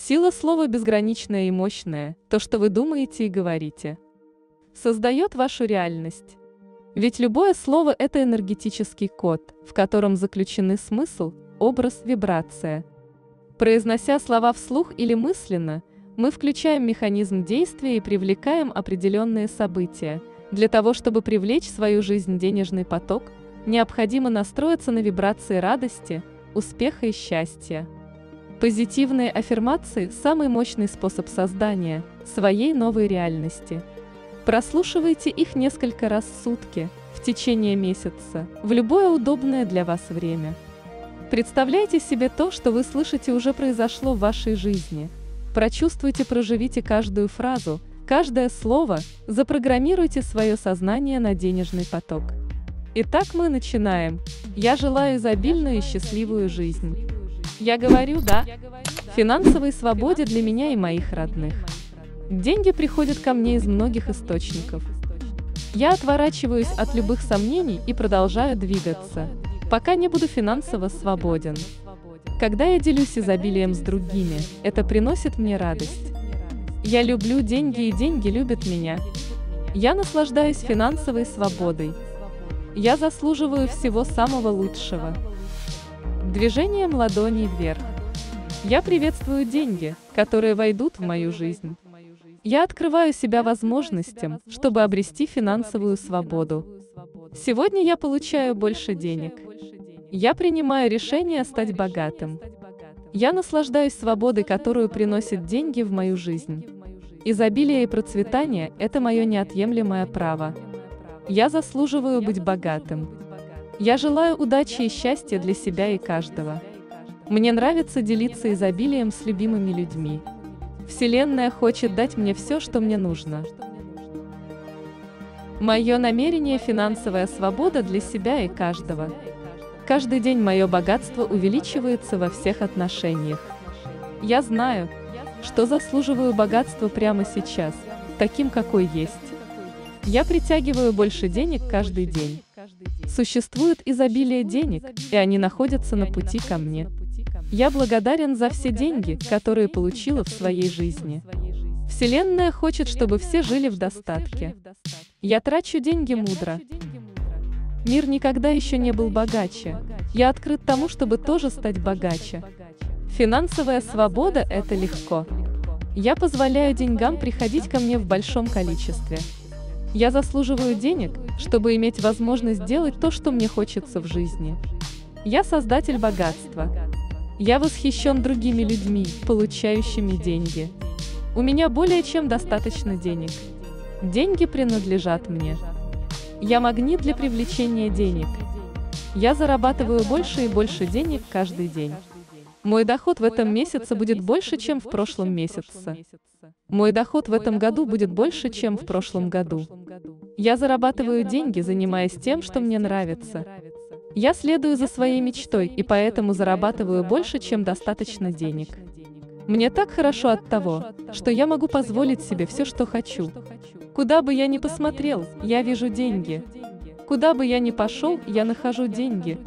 Сила слова безграничная и мощная, то, что вы думаете и говорите, создает вашу реальность. Ведь любое слово – это энергетический код, в котором заключены смысл, образ, вибрация. Произнося слова вслух или мысленно, мы включаем механизм действия и привлекаем определенные события. Для того, чтобы привлечь в свою жизнь денежный поток, необходимо настроиться на вибрации радости, успеха и счастья. Позитивные аффирмации – самый мощный способ создания своей новой реальности. Прослушивайте их несколько раз в сутки, в течение месяца, в любое удобное для вас время. Представляйте себе то, что вы слышите, уже произошло в вашей жизни. Прочувствуйте, проживите каждую фразу, каждое слово, запрограммируйте свое сознание на денежный поток. Итак, мы начинаем. Я желаю изобильную и счастливую жизнь. Я говорю «да» финансовой свободе для меня и моих родных. Деньги приходят ко мне из многих источников. Я отворачиваюсь от любых сомнений и продолжаю двигаться, пока не буду финансово свободен. Когда я делюсь изобилием с другими, это приносит мне радость. Я люблю деньги, и деньги любят меня. Я наслаждаюсь финансовой свободой. Я заслуживаю всего самого лучшего. Движением ладоней вверх. Я приветствую деньги, которые войдут в мою жизнь. Я открываю себя возможностям, чтобы обрести финансовую свободу. Сегодня я получаю больше денег. Я принимаю решение стать богатым. Я наслаждаюсь свободой, которую приносят деньги в мою жизнь. Изобилие и процветание – это мое неотъемлемое право. Я заслуживаю быть богатым. Я желаю удачи и счастья для себя и каждого. Мне нравится делиться изобилием с любимыми людьми. Вселенная хочет дать мне все, что мне нужно. Мое намерение – финансовая свобода для себя и каждого. Каждый день мое богатство увеличивается во всех отношениях. Я знаю, что заслуживаю богатства прямо сейчас, таким, какой есть. Я притягиваю больше денег каждый день. Существует изобилие денег, и они находятся на пути ко мне. Я благодарен за все деньги, которые получила в своей жизни. Вселенная хочет, чтобы все жили в достатке. Я трачу деньги мудро. Мир никогда еще не был богаче. Я открыт тому, чтобы тоже стать богаче. Финансовая свобода – это легко. Я позволяю деньгам приходить ко мне в большом количестве. Я заслуживаю денег, чтобы иметь возможность делать то, что мне хочется в жизни. Я создатель богатства. Я восхищен другими людьми, получающими деньги. У меня более чем достаточно денег. Деньги принадлежат мне. Я магнит для привлечения денег. Я зарабатываю больше и больше денег каждый день. Мой доход в этом месяце будет больше, чем в прошлом месяце. Мой доход в этом году будет больше, чем в прошлом году. Я зарабатываю деньги, занимаясь тем, что мне нравится. Я следую за своей мечтой и поэтому зарабатываю больше, чем достаточно денег. Мне так хорошо от того, что я могу позволить себе все, что хочу. Куда бы я ни посмотрел, я вижу деньги. Куда бы я ни пошел, я нахожу деньги.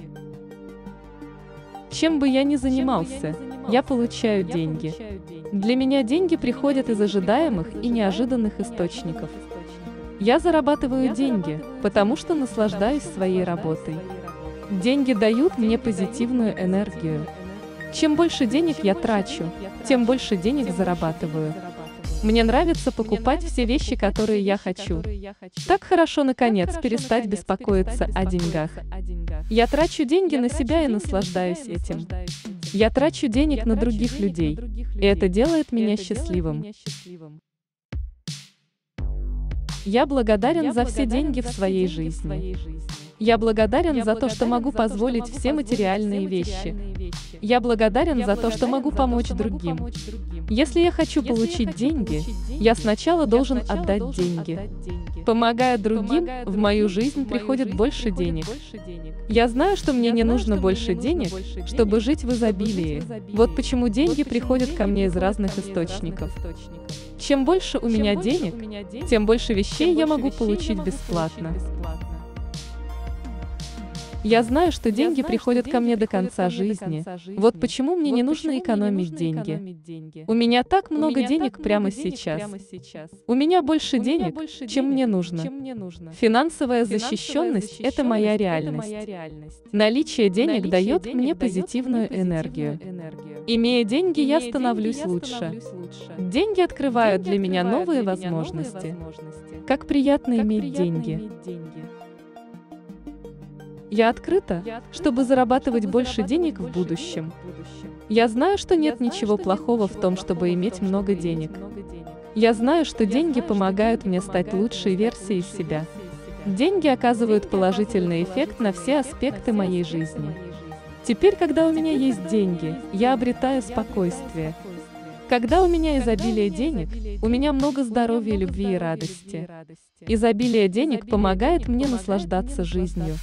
Чем бы я ни занимался, я получаю деньги. Для меня деньги приходят из ожидаемых и неожиданных источников. Я зарабатываю деньги, потому что наслаждаюсь своей работой. Деньги дают мне позитивную энергию. Чем больше денег я трачу, тем больше денег зарабатываю. Мне нравится покупать все вещи, которые я хочу. Так хорошо, наконец, перестать беспокоиться о деньгах. Я трачу деньги на себя и наслаждаюсь этим. Я трачу денег на других людей, и это делает меня счастливым. Я благодарен за все деньги в своей жизни. Я благодарен за то, что могу позволить все материальные вещи. Я благодарен за то, что могу помочь другим. Если я хочу получить деньги, я сначала должен отдать деньги. Помогая другим, в мою жизнь приходит больше денег. Я знаю, что мне не нужно больше денег, чтобы жить в изобилии. Вот почему деньги приходят ко мне из разных источников. Чем больше у меня денег, тем больше вещей я могу получить бесплатно. Я знаю, что деньги приходят ко мне до конца жизни. Вот почему мне не нужно экономить деньги. У меня так много денег прямо сейчас. У меня больше денег, чем мне нужно. Финансовая защищенность – это моя реальность. Наличие денег дает мне позитивную энергию. Имея деньги, я становлюсь лучше. Деньги открывают для меня новые возможности. Как приятно иметь деньги. Я открыта, чтобы зарабатывать больше денег в будущем. Я знаю, что нет ничего плохого в том, чтобы иметь много денег. Я знаю, что деньги помогают мне стать лучшей версией себя. Деньги оказывают положительный эффект на все аспекты моей жизни. Теперь, когда у меня есть деньги, я обретаю спокойствие. Когда у меня изобилие денег, у меня много здоровья, любви и радости. Изобилие денег помогает мне наслаждаться жизнью.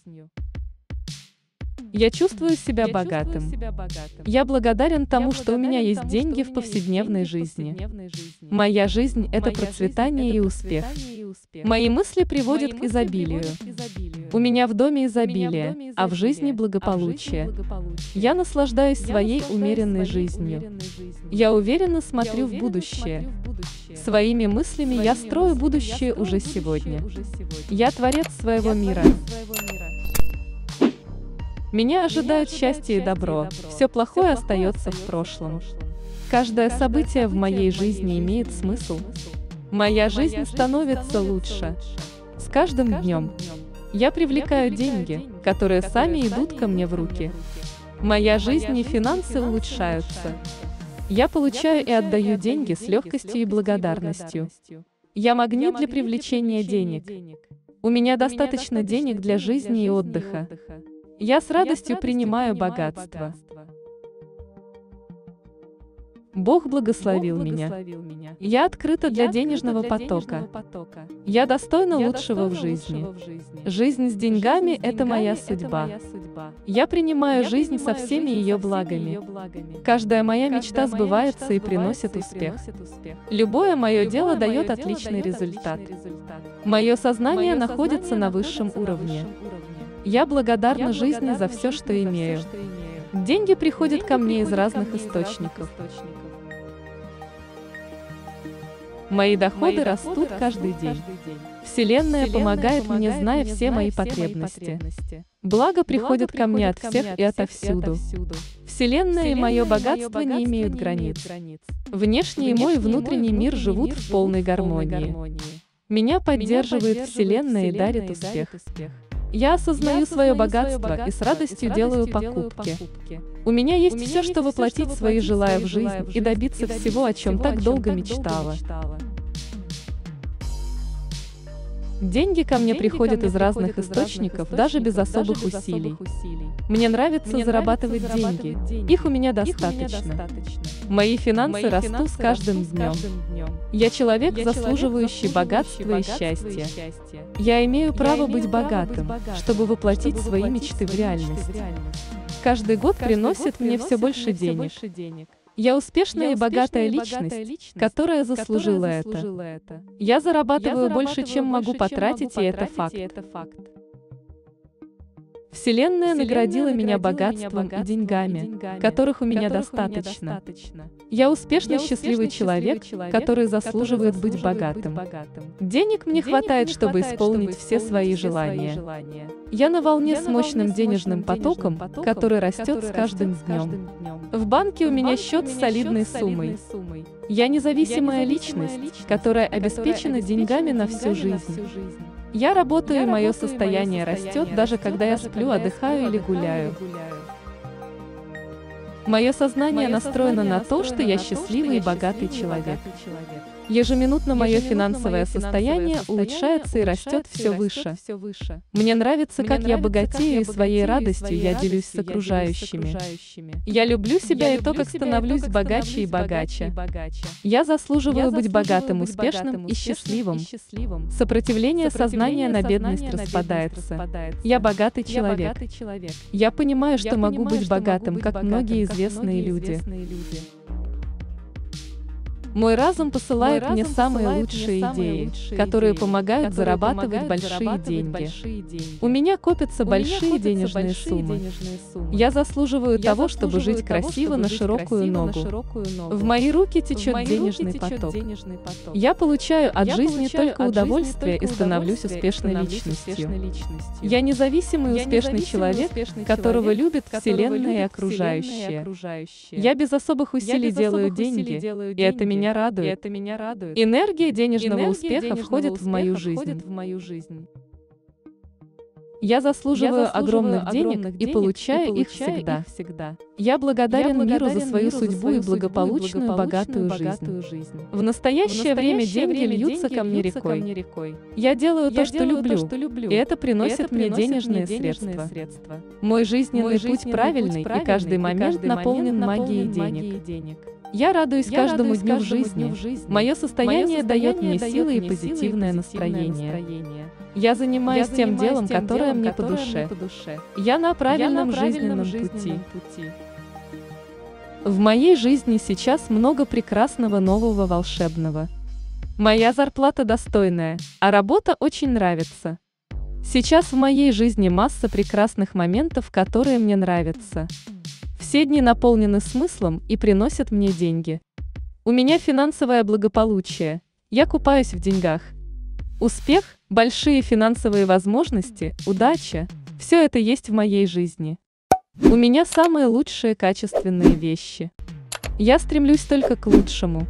Я чувствую себя богатым. Я благодарен тому, что у меня есть деньги в повседневной жизни. Моя жизнь – это процветание и успех. Мои мысли приводят к изобилию. У меня в доме изобилие, а в жизни благополучие. Я наслаждаюсь своей умеренной жизнью. Я уверенно смотрю в будущее. Своими мыслями я строю будущее уже сегодня. Я творец своего мира. Меня ожидают счастье и добро. Все плохое остается в прошлом. Каждое событие в моей жизни имеет смысл. Моя жизнь становится лучше. С каждым днем я привлекаю деньги, которые сами идут ко мне в руки. Моя жизнь и финансы улучшаются. Я получаю и отдаю деньги с легкостью и благодарностью. Я магнит для привлечения денег. У меня достаточно денег для жизни и отдыха. Я с радостью принимаю богатство. Бог благословил меня. Я открыта для денежного потока. Я достойна лучшего в жизни. Жизнь с деньгами – это моя судьба. Я принимаю жизнь со всеми ее благами. Каждая моя мечта сбывается и приносит успех. Любое мое дело дает отличный результат. Мое сознание находится на высшем уровне. Я благодарна жизни за все, что имею. Деньги приходят ко мне из разных источников. Мои доходы растут каждый день. Вселенная помогает мне, зная все мои потребности. Благо приходит ко мне от всех и отовсюду. Вселенная и мое богатство не имеют границ. Внешний и мой внутренний мир живут в полной гармонии. Меня поддерживает Вселенная и дарит успех. Я осознаю свое богатство и с радостью делаю покупки. У меня есть все, что воплотить свои желания в жизнь и добиться всего, о чем так долго мечтала. Деньги ко мне приходят из разных источников, даже без особых усилий. Мне нравится зарабатывать деньги. Их у меня достаточно. Мои финансы растут с каждым днем. Я человек, заслуживающий богатства и счастья. Я имею право быть богатым, чтобы воплотить свои мечты в реальность. Каждый год приносит мне все больше денег. Я успешная и богатая личность, которая заслужила это. Я зарабатываю больше, чем могу потратить, и это факт. Вселенная наградила меня богатством и деньгами, которых у меня достаточно. Я успешный, счастливый человек, который заслуживает быть богатым. Денег мне хватает, чтобы исполнить все свои желания. Я на волне с мощным денежным потоком, который растет с каждым днем. В банке у меня счет с солидной суммой. Я независимая личность, которая обеспечена деньгами на всю жизнь. Я работаю, и мое состояние растет, даже когда я сплю, отдыхаю или гуляю. Мое сознание настроено на то, что я счастливый и богатый человек. Ежеминутно мое финансовое состояние улучшается и растет все выше. Мне нравится, как я богатею, и своей радостью я делюсь с окружающими. Я люблю себя и то, как становлюсь богаче и богаче. Я заслуживаю быть богатым, успешным и счастливым. Сопротивление сознания на бедность распадается. Я богатый человек. Я понимаю, что могу быть богатым, как многие известные люди. Мой разум посылает мне самые лучшие идеи, которые помогают зарабатывать большие деньги. У меня копятся большие денежные суммы. Я заслуживаю того, чтобы жить красиво на широкую ногу. В мои руки течет денежный поток. Я получаю от жизни только удовольствие и становлюсь успешной личностью. Я независимый и успешный человек, которого любит Вселенная и окружающие. Я без особых усилий делаю деньги, и это меня радует. Энергия денежного успеха входит в мою жизнь. Я заслуживаю огромных денег и получаю их всегда. Я благодарен миру за свою судьбу и благополучную, богатую жизнь. В настоящее время деньги льются ко мне рекой. Я делаю то, что люблю, и это приносит мне денежные средства. Мой жизненный путь правильный, и каждый момент наполнен магией денег. Я радуюсь каждому дню в жизни. Мое состояние дает мне силы и позитивное настроение. Я занимаюсь тем делом, которое мне по душе. Я на правильном жизненном пути. В моей жизни сейчас много прекрасного, нового, волшебного. Моя зарплата достойная, а работа очень нравится. Сейчас в моей жизни масса прекрасных моментов, которые мне нравятся. Все дни наполнены смыслом и приносят мне деньги. У меня финансовое благополучие. Я купаюсь в деньгах. Успех, большие финансовые возможности, удача – все это есть в моей жизни. У меня самые лучшие качественные вещи. Я стремлюсь только к лучшему.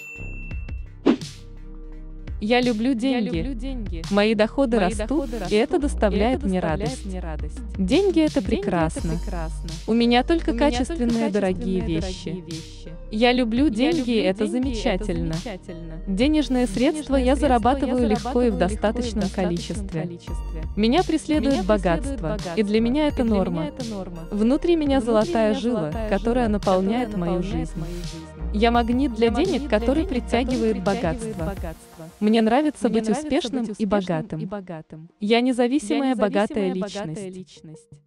Я люблю деньги. Мои доходы растут, и это доставляет мне радость. Деньги – это прекрасно. У меня только качественные, дорогие вещи. Я люблю деньги, и это замечательно. Денежные средства я зарабатываю легко и в достаточном количестве. Меня преследует богатство, и для меня это норма. Внутри меня золотая жила, которая наполняет мою жизнь. Я магнит для денег, который притягивает богатство. Мне нравится быть успешным и богатым. Я независимая, богатая личность.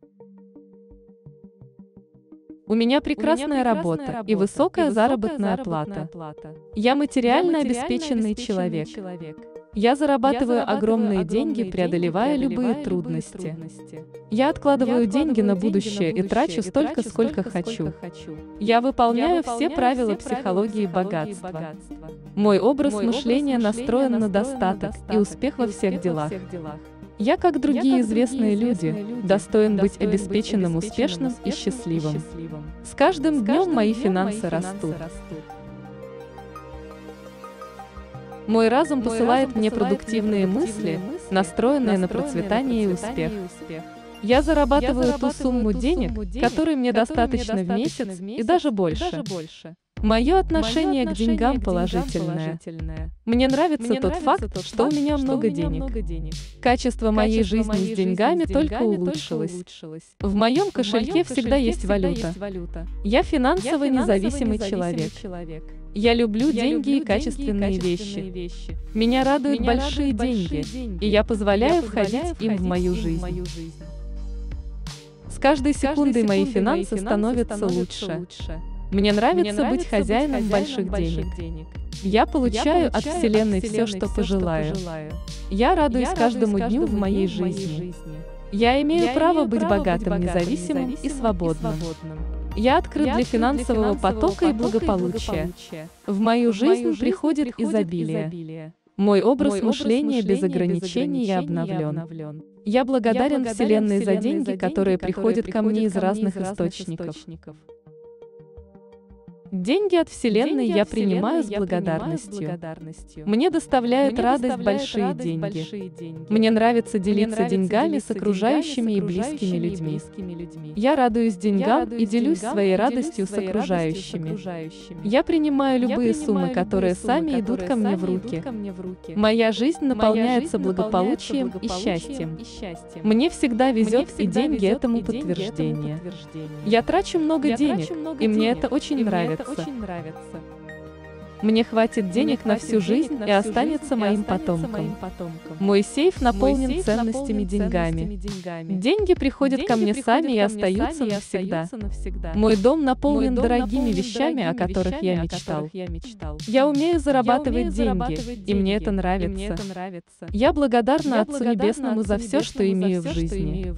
У меня прекрасная работа и высокая заработная плата. Я материально обеспеченный человек. Я зарабатываю огромные деньги, преодолевая любые трудности. Я откладываю деньги на будущее и трачу столько, сколько хочу. Я выполняю все правила психологии богатства. Мой образ мышления настроен на достаток и успех во всех делах. Я, как другие известные люди, достоин быть обеспеченным, успешным и счастливым. С каждым днем мои финансы растут. Мой разум посылает мне продуктивные мысли, настроенные на процветание и успех. Я зарабатываю ту сумму денег, которой мне достаточно в месяц и даже больше. Мое отношение к деньгам положительное. Мне нравится тот факт, что у меня много денег. Качество моей жизни с деньгами только улучшилось. В моем кошельке всегда есть валюта. Я финансово независимый человек. Я люблю деньги и качественные вещи. Меня радуют большие деньги, и я позволяю входить им в мою жизнь. С каждой секундой мои финансы становятся лучше. Мне нравится быть хозяином больших денег. Я получаю от Вселенной все, что пожелаю. Я радуюсь каждому дню в моей жизни. Я имею право быть богатым, независимым и свободным. Я открыт для финансового потока и благополучия. В мою жизнь приходит изобилие. Мой образ мышления без ограничений и обновлен. Я благодарен Вселенной за деньги, которые приходят ко мне из разных источников. Деньги от Вселенной я принимаю с благодарностью. Мне доставляют радость большие деньги. Мне нравится делиться деньгами с окружающими и близкими людьми. Я радуюсь деньгам и делюсь своей радостью с окружающими. Я принимаю любые суммы, которые сами идут ко мне в руки. Моя жизнь наполняется благополучием и счастьем. Мне всегда везет, и деньги этому подтверждение. Я трачу много денег, и мне это очень нравится. Мне хватит денег на всю жизнь и останется моим потомкам. Мой сейф наполнен ценностями, деньгами. Деньги приходят ко мне сами и остаются навсегда. Мой дом наполнен дорогими вещами, о которых я мечтал. Я умею зарабатывать деньги, и мне это нравится. Я благодарна Отцу Небесному за все, что имею в жизни.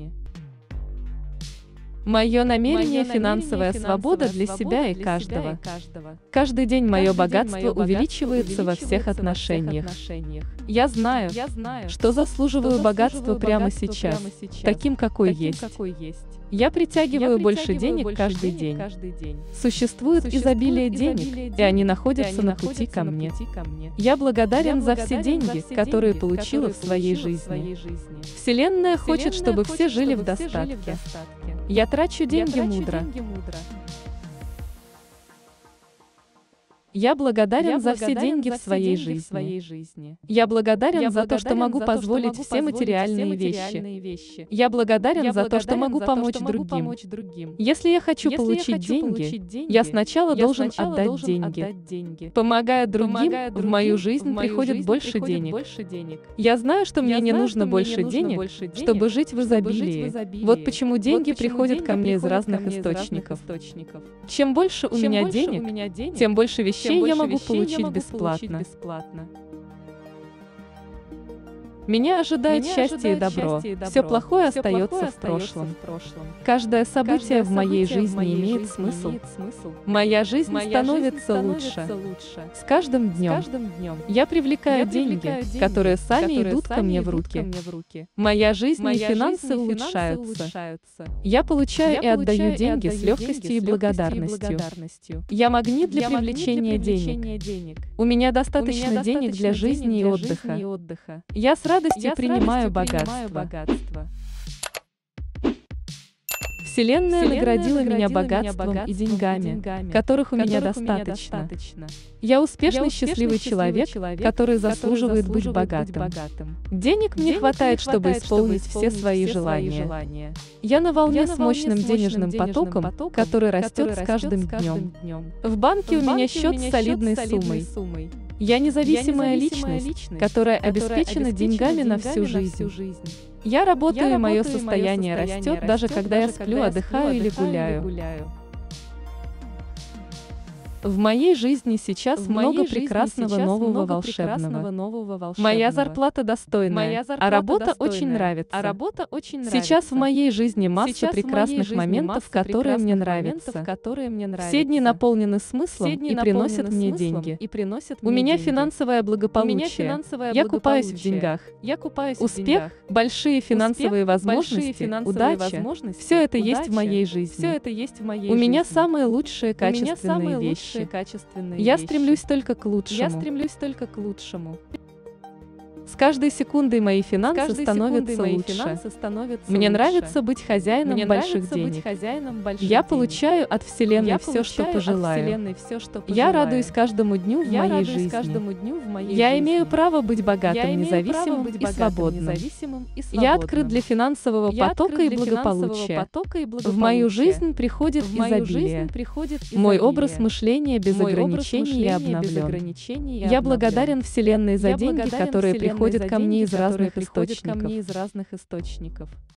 Мое намерение – финансовая свобода для себя и каждого. Каждый день мое богатство увеличивается во всех отношениях. Я знаю, что заслуживаю богатства прямо сейчас, таким, какой есть. Я притягиваю больше денег каждый день. Существует изобилие денег, и они находятся на пути ко мне. Я благодарен за все деньги, которые получила в своей жизни. Вселенная хочет, чтобы все жили в достатке. Я трачу деньги мудро. Я благодарен за все деньги в своей жизни. Я благодарен за то, что могу позволить все материальные вещи. Я благодарен за то, что могу помочь другим. Если я хочу получить деньги, я сначала должен отдать деньги. Помогая другим, в мою жизнь приходит больше денег. Я знаю, что мне не нужно больше денег, чтобы жить в изобилии. Вот почему деньги приходят ко мне из разных источников. Чем больше у меня денег, тем больше вещей я могу получить бесплатно. Меня ожидает счастье и добро. Все плохое остается в прошлом. Каждое событие в моей жизни имеет смысл. Моя жизнь становится лучше. С каждым днем я привлекаю деньги, которые сами идут ко мне в руки. Моя жизнь и финансы улучшаются. Я получаю и отдаю деньги с легкостью и благодарностью. Я магнит для привлечения денег. У меня достаточно денег для жизни и отдыха. Я с радостью принимаю богатство. Вселенная наградила меня богатством и деньгами, которых у меня достаточно. Я успешный, счастливый человек, который заслуживает быть богатым. Денег мне хватает, чтобы исполнить все свои желания. Я на волне с мощным денежным потоком, который растет с каждым днем. В банке у меня счет с солидной суммой. Я независимая личность, которая обеспечена деньгами на всю жизнь. Я работаю, и мое состояние растет, даже когда я сплю, отдыхаю или гуляю. В моей жизни сейчас много прекрасного, нового, волшебного. Моя зарплата достойная, а работа очень нравится. Сейчас в моей жизни масса прекрасных моментов, которые мне нравятся. Все дни наполнены смыслом и приносят мне деньги. У меня финансовое благополучие. Я купаюсь в деньгах. Успех, большие финансовые возможности, удача – все это есть в моей жизни. У меня самые лучшие качественные вещи. Я стремлюсь только к лучшему. С каждой секундой мои финансы становятся лучше. Мне нравится быть хозяином больших денег. Я получаю от Вселенной все, что пожелаю. Я радуюсь каждому дню в моей жизни. Я имею право быть богатым, независимым и свободным. Я открыт для финансового потока и благополучия. В мою жизнь приходит изобилие. Мой образ мышления без ограничений и обновлен. Я благодарен Вселенной за деньги, которые приходят ко мне из разных источников.